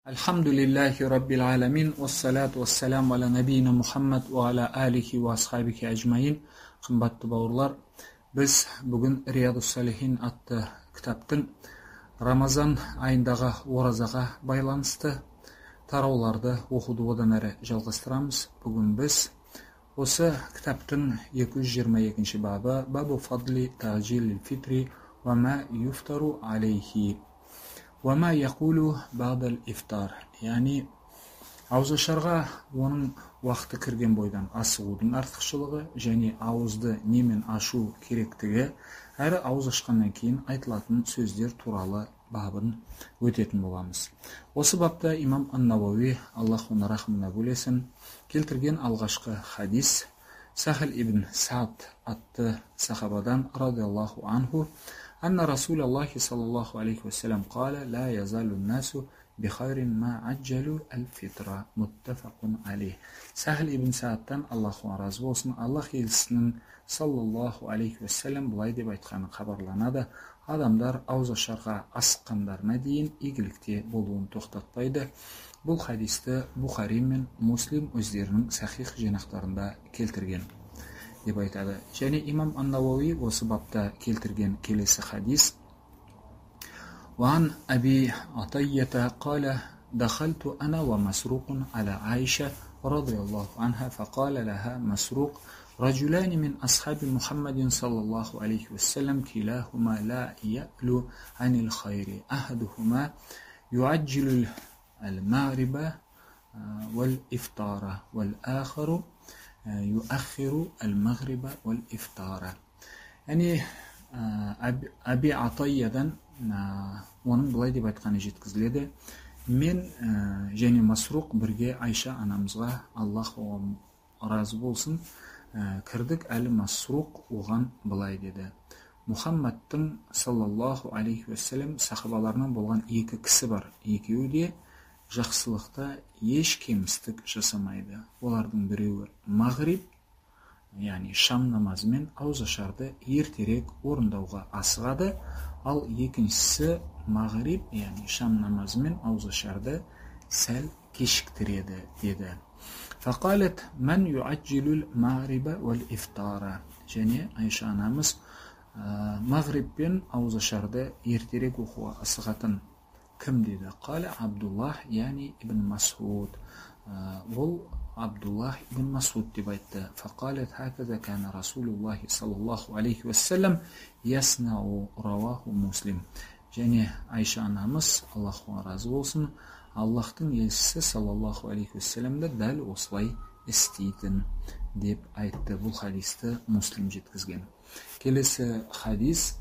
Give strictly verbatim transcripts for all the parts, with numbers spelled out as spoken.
Alhamdulillahi Rabbil alamin, wassalatu wassalamu ala nabiyina Muhammad wa ala alihi wa ashabiki ajmain. Qымбатты бауырлар, біз бүгін Риядус Салихин атты кітаптың Рамазан айындағы оразаға байланысты тарауларды оқуды одан әрі жалғастырамыз. Бүгін біз осы кітаптың екі жүз жиырма екінші бабы, бабу фадли таджил фитри ва ма юфтару алейхи ва ма яқулу бадал ифтар, яғни ауызашарға оның уақыты кірген бойдан асығудың артықшылығы және ауызды немен ашу керектігі, әрі ауыз ашқаннан кейін айтылатын сөздер туралы бабын өтетін боламыз. Осы бапта имам ан-Науауи, Аллах оны рахымына бөлесін, келтірген алғашқы хадис Сахл ибн Саад атты сахабадан радиаллаху анху анна Расулаллахи саллаллаху алейхи вассалам қала ла язалу насу бихайрин ма аджалу аль-фитра, муттафақун алейх. Сахл ибн Саадтан, Аллаху разы болсын, Аллах елшісінің саллаллаху алейхи вассалам бұлай деп айтқаны хабарланады: адамдар ауызашарға асыққандарына дейін игілікте болуын тоқтатпайды. Бұл хадисті Бухари мен Муслим өздерінің сахих жинақтарында келтірген деп айтады. Және имам ан-Науауи осы бапта келтірген келесі хадис: وعن أبي عطية قال دخلت أنا ومسروق على عائشة رضي الله عنها فقال لها مسروق رجلان من أصحاب محمد صلى الله عليه وسلم كلاهما لا يألو عن الخير أحدهما يعجل المغرب والإفطار والآخر يؤخر المغرب والإفطار. يعني أبي عطية оның бұлай деп айтқаны жеткізіледі: мен және Масруқ бірге Айша анамызға, Аллах оған разы болсын, кірдік. Әлі Масруқ оған бұлай деді: Мұхаммадтың саллаллаху алейхи вассалам сахабаларынан болған екі кісі бар, екеуі де жақсылықта еш кемістік жасамайды. Олардың біреуі мағриб, яғни шам намазымен ауызашарды ертерек орындауға асығады, ал екіншісі мағриб, яғни шам намазымен ауызашарды сәл кешіктіреді деді. Фақалет мән юаджилул мағриба вал ифтара. Және Айша анамыз мағрибпен ауызашарды ертерек оқуға асығатын кім деді? Қала Абдуллах, яғни ибн Масуд. Ол Абдуллах ибн Масуд деп айтты. Фақалет хаказа кана Расулуллахи саллаллаху алейхи вассалам яснау, раваху Муслим. Және Айша анамыз, Аллаху разы болсын, Аллахтың елшісі саллаллаху алейхи вассаламда дәл осылай істейтін деп айтты. Бұл хадисті Муслим жеткізген. Келесі хадис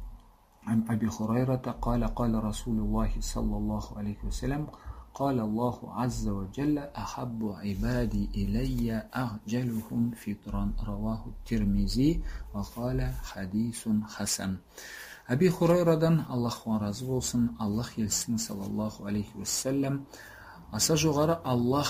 عن أبي هريرة قال قال رسول الله صلى الله عليه وسلم قال الله عز وجل أحب عبادي إلي أعجلهم فطرا رواه الترمذي وقال حديث حسن. Аби Хурайрадан, Аллаху разы болсын, Аллах елшісінің саллаллаху алейхи вассалам: аса жоғары Аллах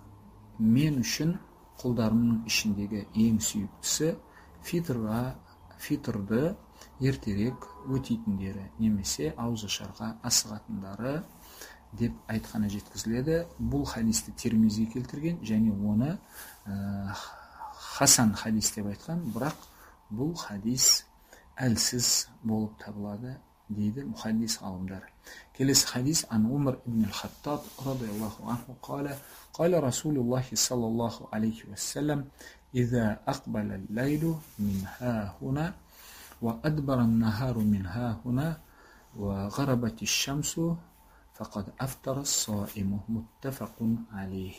мен үшін құлдарымның ішіндегі ең сүйіктісі фитрға, фитрды ертерек өтейтіндері немесе ауызашарға асығатындары деп айтқаны жеткізіледі. Бұл хадисті Тирмизи келтірген және оны ә, хасан хадис деп айтқан, бірақ бұл хадис әлсіз болып табылады дейді мұхаддис ғалымдар. Келесі хадис ан Умар ибн аль-Хаттаб радиаллаху анху қала қала Расулуллахи саллаллаху алейхи вассалам иза ақбала лейлу мин ха-хуна وأدبر النهار من ها هنا وغربت الشمس فقد أفطر الصائم متفق عليه.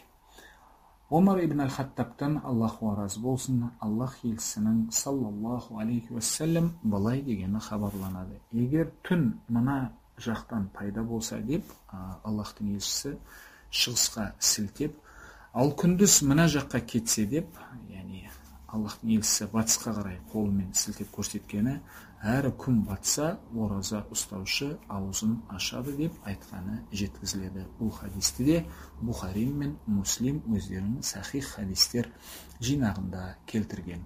Умар ибн аль-Хаттабтан, Аллаху разы болсын, Аллах елшісінің саллаллаху алейхи вассалам былай дегені хабарланады: егер түн мына жақтан пайда болса деп, Аллахтың елшісі шығысқа сілтеп, ал күндіз мына жаққа кетсе деп, яғни Аллахтың елшісі батысқа қарай қолымен сілтеп көрсеткені, әрі күн батса ораза ұстаушы аузын ашады деп айтқаны жеткізіледі. Бұл хадисті де Бухари мен Муслим өздерінің сахих хадистер жинағында келтірген.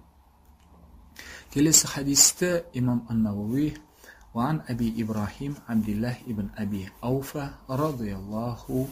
Келесі хадисті имам ан-Науауи وعن أبي إبراهيم عبد الله ابن أبي أوفى رضي الله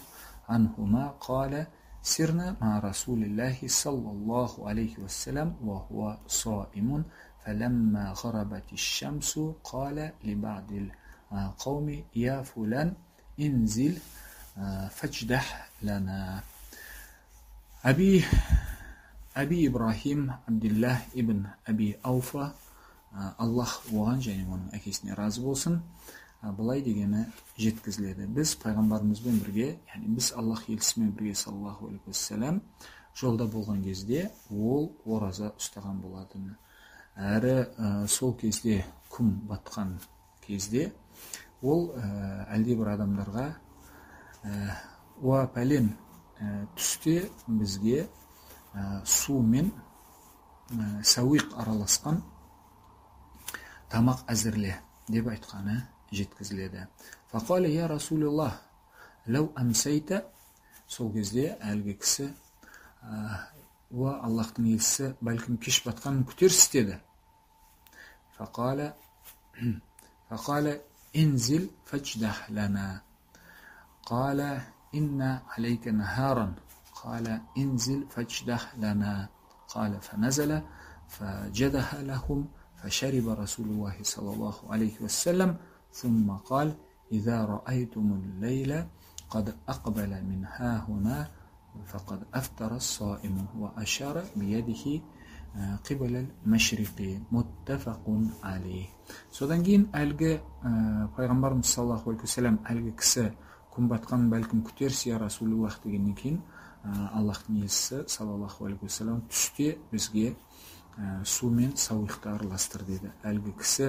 عنهما قال سرنا مع رسول الله صلى الله عليه وسلم وهو صائم فلما غربت الشمس قال لبعض القوم يا فلان انزل فاجدح لنا. أبي أبي إبراهيم عبد الله ибн Әби Ауфа, Аллах оған және оның әкесіне разы болсын, былай дегені жеткізіледі: біз пайғамбарымызбен бірге, яғни біз Аллах елшісімен бірге саллаллаху алейхи уассалам жолда болған кезде ол ораза ұстаған болатын. Әрі ә, сол кезде күн батқан кезде ол ә, әлде бір адамдарға ә, уа пәлен ә, түсте бізге ә, су мен ә, сауиқ араласқан тамақ әзірле деп айтқаны жеткізіледі. Фақале я Расулаллах ләу амсайта, сол кезде әлгі кісі уа Аллахтың елшісі, бәлкім кеш батқанын күтерсіз деді. Фақале фақале инзил фадждах лана قال إن عليك نهارا قال انزل فاجدح لنا قال فنزل فجدح لهم فشرب رسول الله صلى الله عليه وسلم ثم قال إذا رأيتم الليل قد أقبل من ها هنا فقد أفطر الصائم وأشار بيده قبل المشرق متفق عليه. Содан кейін әлгі пайғамбарымыз саллаллаху алейхи вассалам әлгі кісі күн батқан бәлкім күтерсіз я Расулуллах дегеннен кейін Аллахтың елшісі саллаллаху алейхи вассалам түсте бізге су мен сауиқты араластыр деді. Әлгі кісі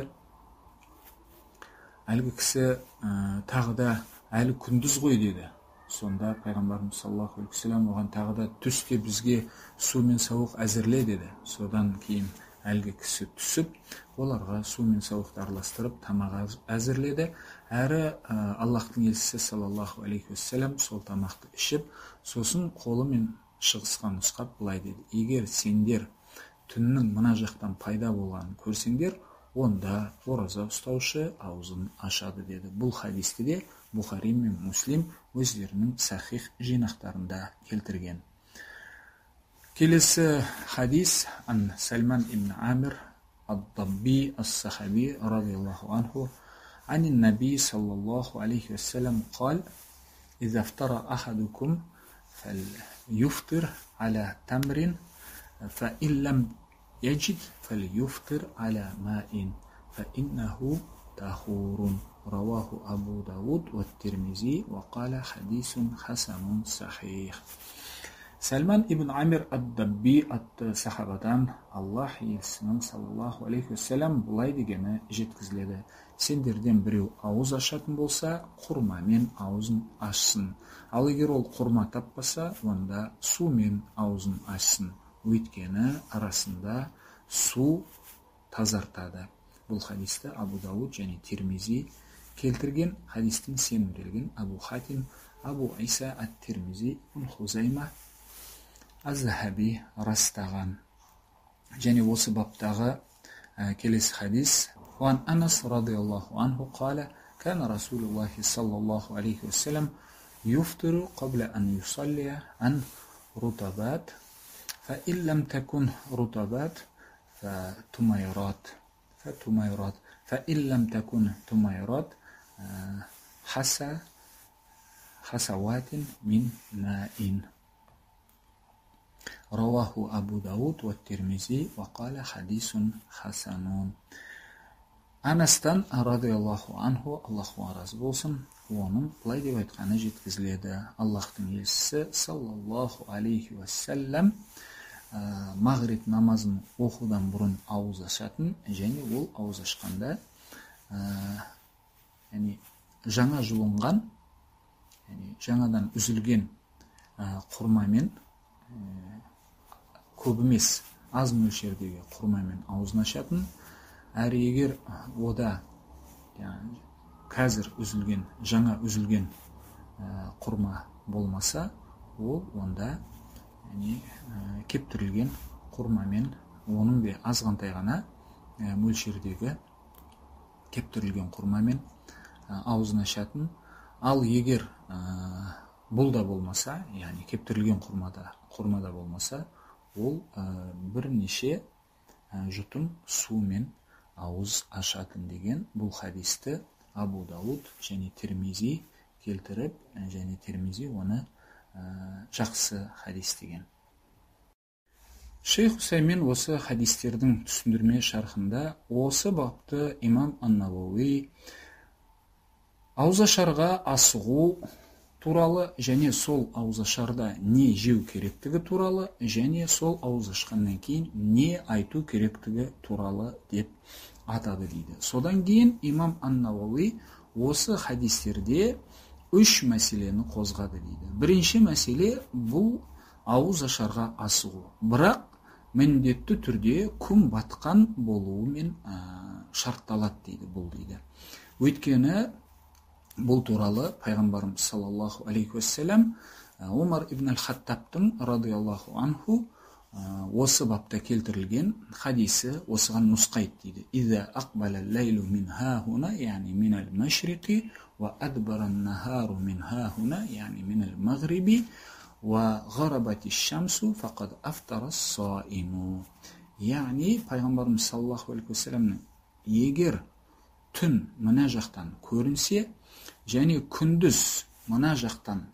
әлгі кісі тағы да әлі күндіз ғой деді. Сонда пайғамбарымыз саллаллаху алейхи вассалам оған тағы да түсте бізге су мен сауық әзірле деді. Содан кейін әлгі кісі түсіп, оларға су мен сауықты араластырып тамақ әзірледі. Әрі Аллахтың елшісі саллаллаху алейхи вассалам сол тамақты ішіп, сосын қолымен шығысқа нұсқап былай деді: егер сендер түннің мына жақтан пайда болғанын көрсеңдер, онда ораза ұстаушы аузын ашады деді. Бұл хадисті де Бухари мен Муслим өздерінің сахих жинақтарында келтірген. Келесі хадис ан Сальман ибн Амир ад-Дабби ас-Сахаби радиаллаху анху عن النبي صلى الله عليه وسلم قال إذا افطر أحدكم فليفطر على تمر فإن لم يجد فليفطر على ماء فإنه طهور رواه أبو داود والترمذي وقال حديث حسن صحيح. Сальман ибн Амир ад-Дабби атты сахабадан Аллах елшісінің саллаллаху алейхи вассалам былай дегені жеткізіледі: сендерден біреу ауыз ашатын болса, құрмамен аузын ашсын. Ал егер ол құрма таппаса, онда сумен аузын ашсын. Өйткені арасында су тазартады. Бұл хадисті Абу Дауд және Тирмизи келтірген. Хадистің сенімділігін Абу Хатим, Абу Иса ат-Тирмизи, Хузайма аз-Захаби растаған. Және осы баптағы келесі хадис: وعن أنس رضي الله عنه قال كان رسول الله صلى الله عليه وسلم يفطر قبل أن يصلي عن رطبات فإن لم تكن رطبات فتميرات فتميرات فإن لم تكن تميرات حسى حسوات من ماء رواه أبو داود والترمذي وقال حديث حسن. Анастан радиаллаху анху, Аллаху разы болсын, оның былай деп айтқаны жеткізіледі: Аллахтың елшісі саллаллаху алейхи уассалам мағриб намазын оқудан бұрын ауыз ашатын, және ол ауыз ашқанда яғни жаңа жуынған, яғни жаңадан үзілген құрмамен, көп емес аз мөлшердегі құрмамен аузын ашатын. Әрі егер ода қазір үзілген, жаңа үзілген құрма болмаса, ол онда кептірілген құрмамен, оның да азғантай ғана мөлшердегі кептірілген құрмамен аузын ашатын. Ал егер бұл да болмаса, яғни кептірілген құрмада құрмада болмаса, ол бірнеше жұтым сумен ауыз ашатын деген бұл хадисті Абу Дауд және Тирмизи келтіріп, және Тирмизи оны жақсы хадис деген. Шейх Усаймин осы хадистердің түсіндірме шархында осы бапты имам Ан-Науауи ауызашарға асығу туралы және сол ауызашарда не жеу керектігі туралы және сол ауыз ашқаннан кейін не айту керектігі туралы деп атады дейді. Содан кейін имам Ан-Науауи осы хадистерде үш мәселені қозғады дейді. Бірінші мәселе бұл ауыз ашарға асығу. Бірақ міндетті түрде күн батқан болуымен шартталады дейді бұл дейді. Өйткені бұл туралы пайғамбарымыз саллаллаху алейхи уассалам Умар ибн аль-Хаттабтың радиаллаху анху осы бапта келтірілген хадисі осыған нұсқайды дейді. Иза ақбала лейлу мин хахуна, яғни мин аль-машриқи, ва адбаран нахару мин хахуна, яғни мин аль-мағриби, ва ғарабати шамсу фақад афтара саиму. Яғни пайғамбарымыз саллаллаху алейхи уассаламның егер түн мына жақтан көрінсе және күндіз мына жақтан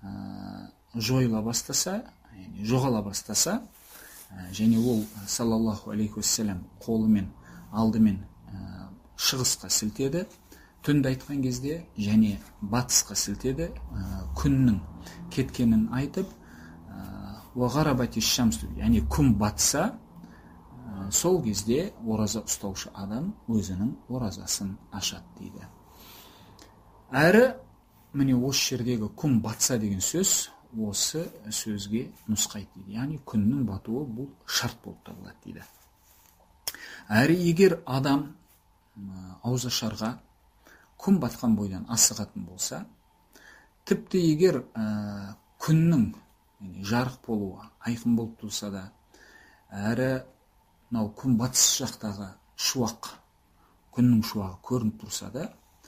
жойыла бастаса, жоғала бастаса, және ол саллаллаху алейхи уассалам қолымен алдымен шығысқа сілтеді, түнді айтқан кезде, және батысқа сілтеді, күннің кеткенін айтып, уағарабати шамсу, яғни күн батса, сол кезде ораза ұстаушы адам өзінің оразасын ашады дейді. Әрі, міне осы жердегі күн батса деген сөз осы сөзге нұсқайды дейді. Яғни күннің батуы бұл шарт болып табылады дейді. Әрі егер адам ауызашарға күн батқан бойдан асығатын болса, тіпті егер күннің жарық болуы айқын болып тұрса да, әрі мынау күн батыс жақтағы шуақ, күннің шуағы көрініп тұрса да,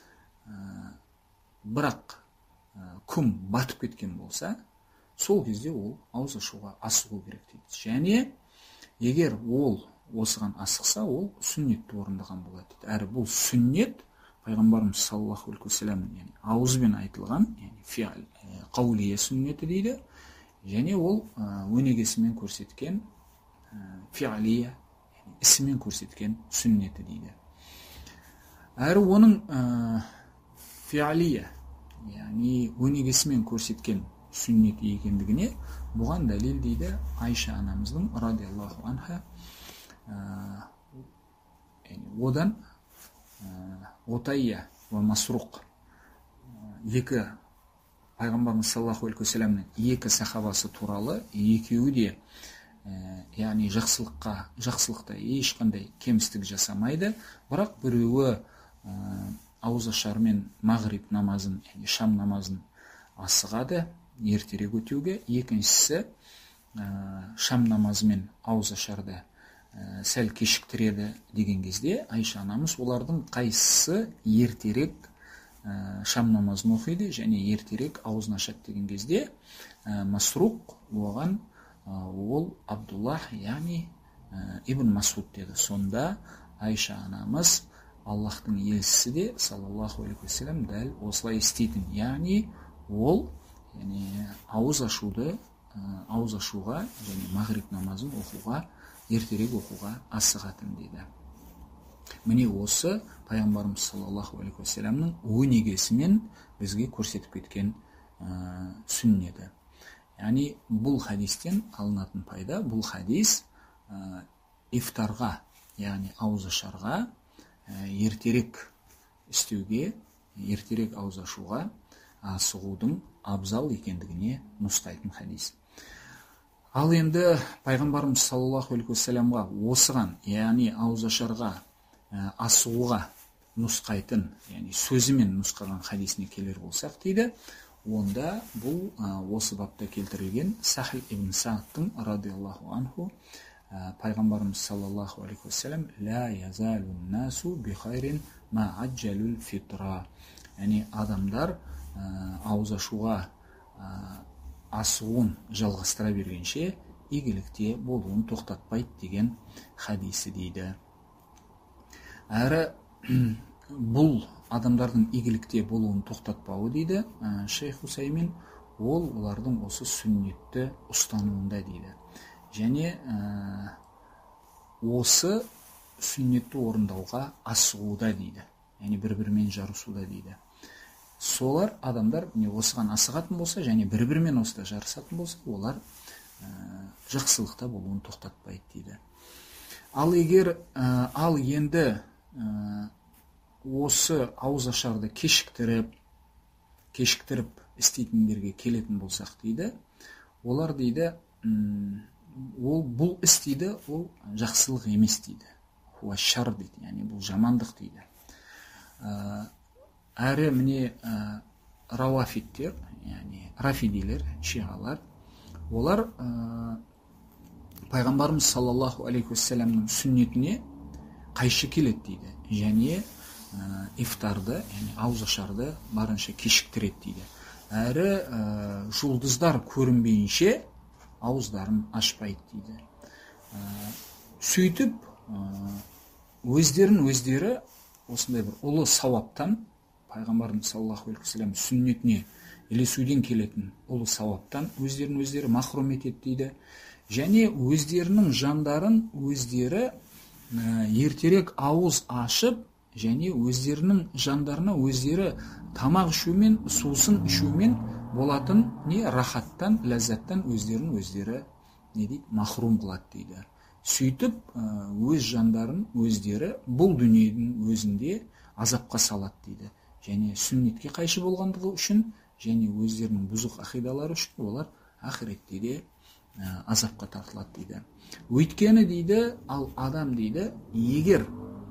бірақ күн батып кеткен болса, сол кезде ол ауыз ашуға асығу керек дейді. Және егер ол осыған асықса, ол сүннетті орындаған болады дейді. Әрі бұл сүннет пайғамбарымыз саллаллаху алейхи уассалам ауызбен айтылған, фиал, қаулия сүннеті дейді. Және ол өнегесімен көрсеткен фиалия, ісімен көрсеткен сүннеті дейді. Әрі оның фиалия, яғни өнегесімен көрсеткен сүннеті екендігіне бұған дәлел дейді Айша анамыздың радиаллаху анха. Одан Отайя ва Масруқ екі пайғамбарымыз саллаллаху алейхи уассаламның екі сахабасы туралы, екеуі де яғни жақсылыққа, жақсылықта ешқандай кемістік жасамайды, бірақ біреуі ауызашармен мағриб намазын, яғни шам намазын асығады ертерек өтеуге, екіншісі шам намазымен ауызашарды сәл кешіктіреді деген кезде Айша анамыз олардың қайсысы ертерек шам намазын оқиды және ертерек аузын ашады деген кезде Масруқ оған ол Абдуллах, яғни Ибн Масуд деді. Сонда Айша анамыз Аллахтың елшісі де саллаллаху алейхи уассалам дәл осылай істейтін, яғни ол ауыз ашуды ауыз ашуға және мағриб намазын оқуға ертерек оқуға асығатын дейді. Міне осы пайғамбарымыз саллаллаху алейхи уассаламның өнегесімен бізге көрсетіп кеткен сүннеті. Яғни бұл хадистен алынатын пайда, бұл хадис ифтарға, яғни ауыз ашарға ертерек істеуге, ертерек ауыз ашуға асығудың абзал екендігіне нұсқайтын хадис. Ал енді пайғамбарымыз саллаллаху алейхи уассаламға осыған, яғни ауызашарға асығуға нұсқайтын, яғни сөзімен нұсқаған хадисіне келер болсақ дейді, онда бұл осы бапта келтірілген Сахл ибн Саадтың радиаллаху анху пайғамбарымыз саллаллаху алейхи уассалам ла язалу насу би хайрин ма аджалул фитра, яғни адамдар ауыз ашуға асуын жалғастыра бергенше игілікте болуын тоқтатпайды деген хадисі дейді. Әрі бұл адамдардың игілікте болуын тоқтатпауы дейді Шейх Усаймин, ол олардың осы сүннетті ұстануында дейді. Және осы сүннетті орындауға асығуда дейді. Яғни бір-бірімен жарысуда дейді. Солар адамдар не осыған асығатын болса, және бір-бірімен осыда жарысатын болса, олар жақсылықта болуын тоқтатпайды дейді. Ал егер ал енді осы ауызашарды кешіктіріп кешіктіріп істейтіндерге келетін болсақ дейді, олар дейді, ол бұл іс дейді, ол жақсылық емес дейді. Хуашар дейді, яғни бұл жамандық дейді. Әрі міне рауафиттер, яғни рафидилер, шиғалар, олар пайғамбарымыз саллаллаху алейхи уассаламның сүннетіне қайшы келеді дейді. Және ифтарды, яғни ауызашарды барынша кешіктіреді дейді. Әрі жұлдыздар көрінбейінше ауыздарын ашпайды дейді. Сөйтіп өздерін өздері осындай бір ұлы сауаптан, пайғамбарымыз саллаллаху алейхи уассалам сүннетіне ілесуден келетін ұлы сауаптан өздерін өздері махрум етеді дейді. Және өздерінің жандарын өздері ертерек ауыз ашып, және өздерінің жандарына өздері тамақ ішумен, сусын ішумен болатын не рахаттан, ләззаттан өздерін өздері не дейді, махрум қылады дейді. Сөйтіп өз жандарын өздері бұл дүниенің өзінде азапқа салады дейді. Және сүннетке қайшы болғандығы үшін, және өздерінің бұзық ақидалары үшін олар ақиретте де азапқа тартылады дейді. Өйткені дейді, ал адам дейді, егер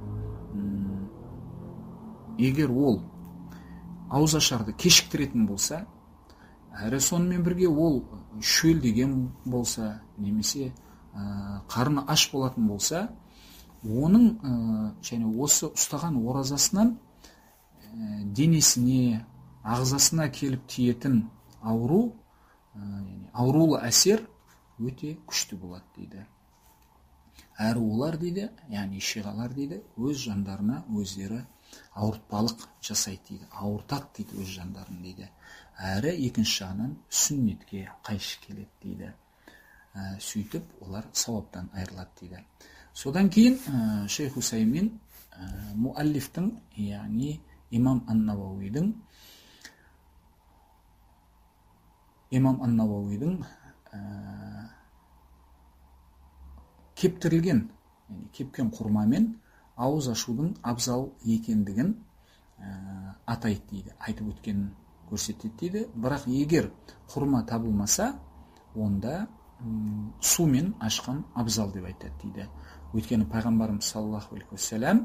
егер ол ауызашарды кешіктіретін болса, әрі сонымен бірге ол шөлдеген болса, немесе қарны аш болатын болса, оның және осы ұстаған оразасынан денесіне, ағзасына келіп тиетін ауру, аурулы әсер өте күшті болады дейді. Әрі олар дейді, яғни шиғалар дейді, өз жандарына өздері ауыртпалық жасайды дейді, ауыртады дейді өз жандарын дейді. Әрі екінші жағынан сүннетке қайшы келеді дейді. Сөйтіп олар сауаптан айырылады дейді. Содан кейін Шейх Усаймин муаллифтің, яғни имам ан-Науауидің имам ан-Науауидің кептірілген, кепкен құрмамен ауыз ашудың абзал екендігін атайды дейді, айтып өткенін көрсетеді дейді. Бірақ егер құрма табылмаса, онда сумен ашқан абзал деп айтады дейді. Өйткені пайғамбарымыз саллаллаху алейхи уассалам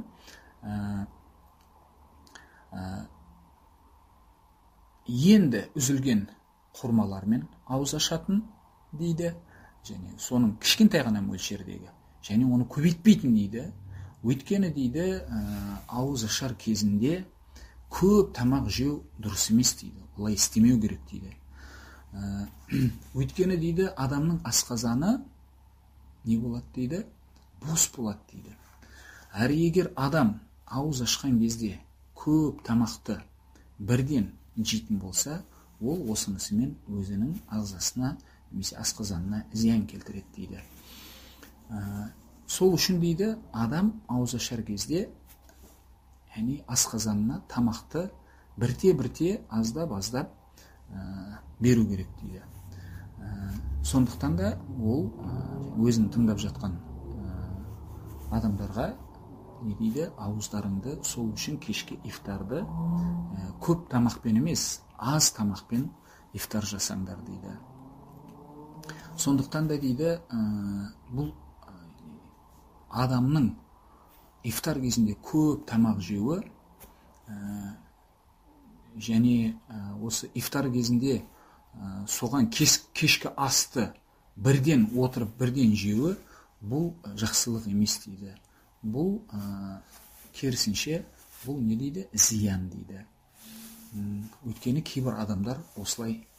енді үзілген құрмалармен ауыз ашатын дейді, және соның кішкентай ғана мөлшердегі, және оны көбейтпейтін дейді. Өйткені дейді, ауыз ашар кезінде көп тамақ жеу дұрыс емес дейді, олай істемеу керек дейді. Өйткені дейді, адамның асқазаны не болады дейді, бос болады дейді. Әрі егер адам ауыз ашқан кезде көп тамақты бірден жейтін болса, ол осынысымен өзінің ағзасына немесе асқазанына зиян келтіреді дейді. Сол үшін дейді, адам ауыз ашар кезде, яғни асқазанына тамақты бірте-бірте аздап-аздап беру керек дейді. Сондықтан да ол өзін тыңдап жатқан адамдарға не дейді, ауыздарыңды сол үшін кешке ифтарды көп тамақпен емес, аз тамақпен ифтар жасаңдар дейді. Сондықтан да дейді, бұл адамның ифтар кезінде көп тамақ жеуі және осы ифтар кезінде соған кешкі асты бірден отырып бірден жеуі, бұл жақсылық емес дейді. Бұл керісінше бұл не дейді, зиян дейді. Өйткені кейбір адамдар осылай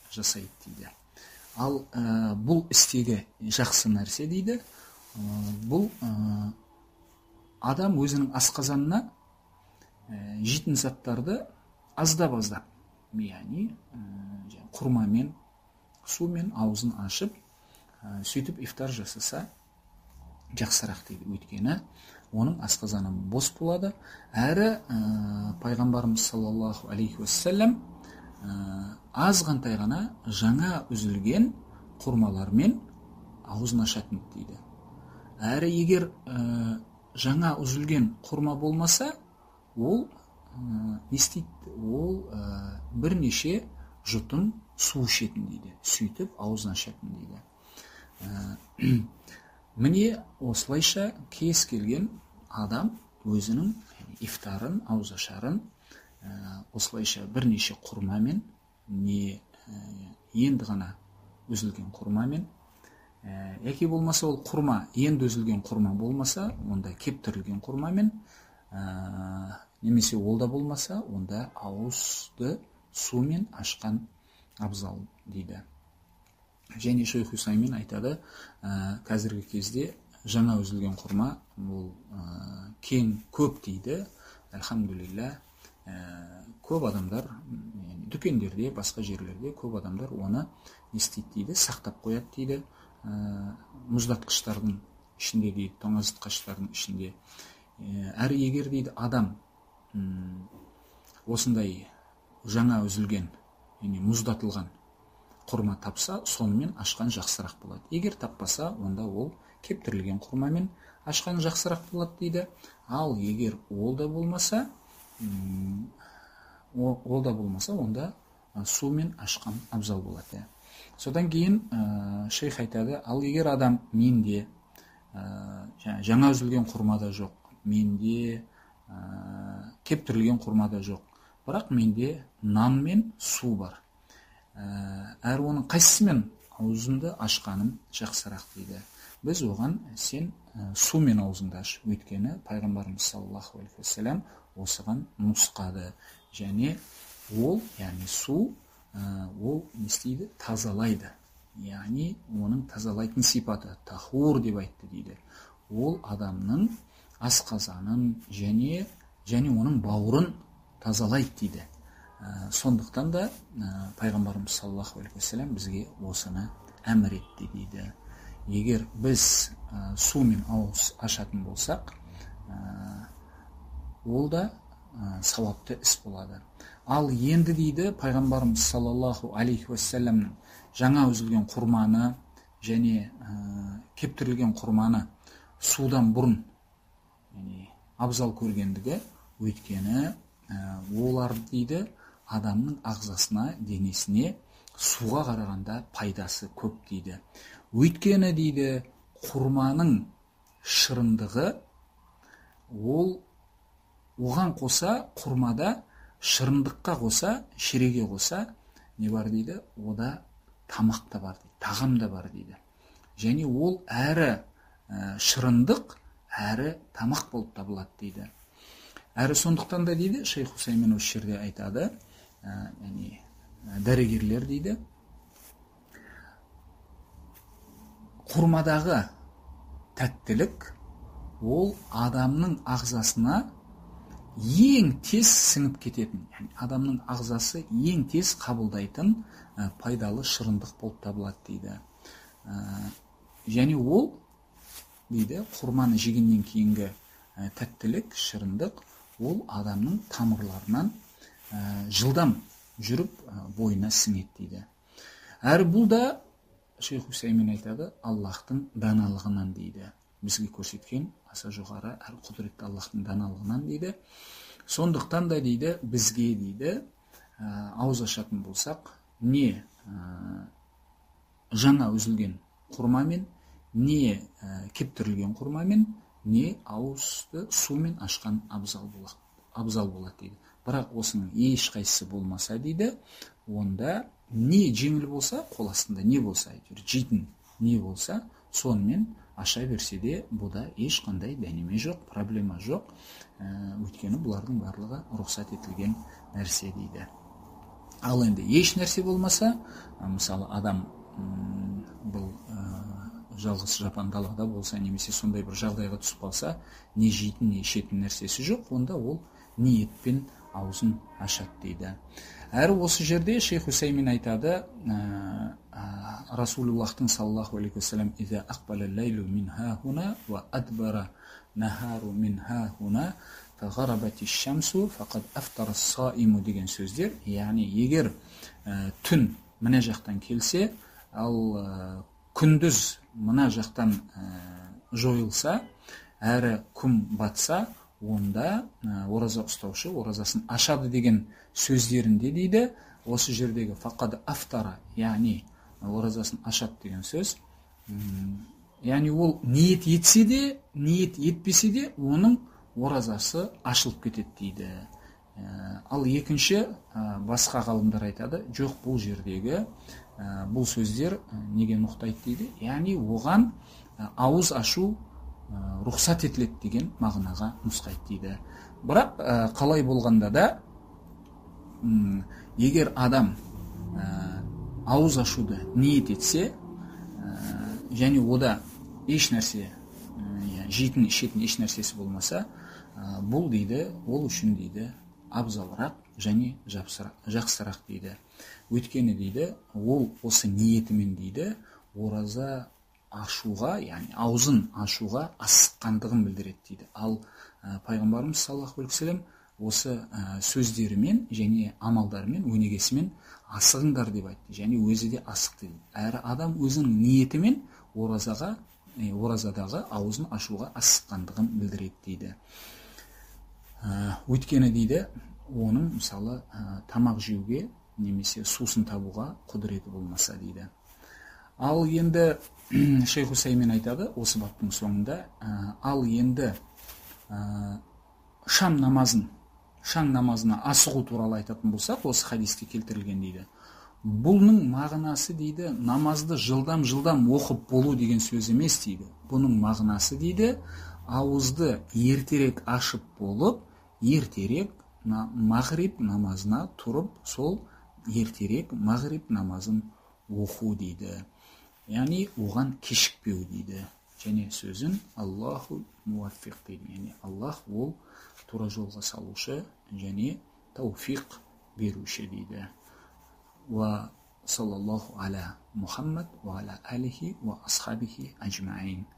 жасайды дейді. Ал ә, бұл істегі жақсы нәрсе дейді, ә, бұл ә, адам өзінің асқазанына ә, жейтін заттарды аздап-аздап, яғни ә, құрмамен, сумен аузын ашып, ә, сөйтіп ифтар жасаса жақсырақ дейді. Өйткені оның асқазаны бос болады. Әрі ә, пайғамбарымыз саллаллаху алейхи уассалам ә, азғантай ғана жаңа үзілген құрмалармен аузын ашатын дейді. Әрі егер ә, жаңа үзілген құрма болмаса, ол ә, не істейді? Ол ә, бірнеше жұтым су ішетін дейді. Сөйтіп аузын ашатын дейді. Ә, міне осылайша кез келген адам өзінің ифтарын, ауызашарын ә, осылайша бірнеше құрмамен, не ә, енді ғана үзілген құрмамен, ә, яки болмаса ол құрма енді үзілген құрма болмаса, онда кептірілген құрмамен, ә, немесе ол да болмаса, онда ауызды сумен ашқан абзал дейді. Және Шейх Усаймин айтады, ә, қазіргі кезде жаңа үзілген құрма ол ә, кең көп дейді. Әлхамдулилля, ә, көп адамдар дүкендерде, басқа жерлерде көп адамдар оны не істейді дейді, сақтап қояды дейді. Ә, мұздатқыштардың ішінде дейді, тоңазытқыштардың ішінде. Ә, әрі егер дейді адам ұм, осындай жаңа үзілген, яғни мұздатылған құрма тапса, сонымен ашқан жақсырақ болады. Егер таппаса, онда ол кептірілген құрмамен ашқан жақсырақ болады дейді. Ал егер ол да болмаса, ол да болмаса, онда сумен ашқан абзал болады. Содан кейін ә, шейх айтады, ал егер адам менде ә, жаңа үзілген құрмада жоқ, менде ә, кептірілген құрмада жоқ, бірақ менде нан мен су бар. Әр оның қайсысымен аузымды ашқаным жақсырақ дейді. Біз оған сен ә, сумен аузыңды аш. Өйткені пайғамбарымыз саллаллаху алейхи уассалам осыған нұсқады. Және ол, яғни су, ә, ол не істейді? Тазалайды. Яғни оның тазалайтын сипаты тахур деп айтты дейді. Ол адамның асқазанын және және оның бауырын тазалайды дейді. Ә, сондықтан да ә, пайғамбарымыз саллаллаху алейхи уассалам бізге осыны әмір етті дейді. Егер біз ә, сумен ауыз ашатын болсақ, ә, ол да ә, сауапты іс болады. Ал енді дейді пайғамбарымыз саллаллаху алейхи уассаламның жаңа үзілген құрманы және ә, кептірілген құрманы судан бұрын яғни абзал көргендігі, өйткені ә, олар дейді адамның ағзасына, денесіне суға қарағанда пайдасы көп дейді. Өйткені дейді құрманың шырындығы, ол оған қоса, құрмада шырындыққа қоса, шереге қоса не бар дейді? Ода тамақ та бар дейді, тағам да бар дейді. Және ол әрі ә, шырындық, әрі тамақ болып табылады дейді. Әрі сондықтан да дейді, Шейх Усаймин осы жерде айтады, ә, яғни дәрігерлер дейді, құрмадағы тәттілік ол адамның ағзасына ең тез сіңіп кететін, яғни адамның ағзасы ең тез қабылдайтын ә, пайдалы шырындық болып табылады дейді. Ә, және ол дейді, құрманы жегеннен кейінгі ә, тәттілік, шырындық, ол адамның тамырларынан ә, жылдам жүріп ә, бойына сіңеді дейді. Әрі бұл да Шейх Усаймин айтады, Аллахтың даналығынан дейді. Бізге көрсеткен аса жоғары әрі құдіретті Аллахтың даналығынан дейді. Сондықтан да дейді, бізге дейді ә, ауыз ашатын болсақ, не ә, жаңа үзілген құрмамен, не ә, кептірілген құрмамен, не ауызды сумен ашқан абзал болады, абзал болады дейді. Бірақ осының ешқайсысы болмаса дейді, онда не жеңіл болса, қол астында не болса, жейтін не болса, сонымен аша берсе де, бұда ешқандай дәнеме жоқ, проблема жоқ. Өйткені бұлардың барлығы рұқсат етілген нәрсе дейді. Ал енді еш нәрсе болмаса, мысалы адам бұл жалғыз жапан далада болса, немесе сондай бір жағдайға түсіп қалса, не жейтін, не ішетін нәрсесі жоқ, онда ол ниетпен аузын ашады дейді. Әрі осы жерде шейх Усаймин айтады, Расулуллахтың саллаллаху алейхи уассалам «Иза ақбала лайлу мин хахуна ва адбара нахару мин хахуна фағарабати шамсу фақад афтара саиму» деген сөздер. Яғни егер түн мына жақтан келсе, ал күндіз мына жақтан жойылса, әрі күн батса, онда ораза ұстаушы оразасын ашады деген сөздерінде дейді. Осы жердегі фақад афтара, яғни оразасын ашады деген сөз, яғни ол ниет етсе де, ниет етпесе де, оның оразасы ашылып кетеді дейді. Ал екінші басқа ғалымдар айтады, жоқ, бұл жердегі бұл сөздер неге нұқтайды дейді, яғни оған ауыз ашу рұқсат етіледі деген мағынаға нұсқайды дейді. Бірақ қалай болғанда да, егер адам ауыз ашуды ниет етсе, және ода еш нәрсе, жейтін, ішетін еш нәрсесі болмаса, бұл дейді, ол үшін дейді, абзалырақ және жақсырақ дейді. Өйткені дейді, ол осы ниетімен дейді, ораза ашуға, яғни аузын ашуға асыққандығын білдіреді дейді. Ал пайғамбарымыз саллаллаху алейхи вассалам осы сөздерімен және амалдарымен, өнегесімен асығыңдар деп айтты, және өзі де асықты дейді. Әрі адам өзінің ниетімен оразаға, оразадағы аузын ашуға асыққандығын білдіреді дейді. Өйткені дейді, оның мысалы тамақ жеуге немесе сусын табуға құдіреті болмаса дейді. Ал енді шейх Усаймин айтады осы баптың соңында, ал енді шам намазын, шаң намазына асығу туралы айтатын болсақ, осы хадисте келтірілген дейді. Бұның мағынасы дейді, намазды жылдам-жылдам оқып болу деген сөз емес дейді. Бұның мағынасы дейді, ауызды ертерек ашып болып, ертерек мағриб намазына тұрып, сол ертерек мағриб намазын оқу дейді. Яғни оған кешікпеу дейді. Және сөзін Аллаху муаффиқ дейді. Яғни Аллах ол тура жолға салушы және тауфиқ беруші дейді. Ва саллаллаху аля Мухаммад ва аля алихи ва асхабихи аджмаин.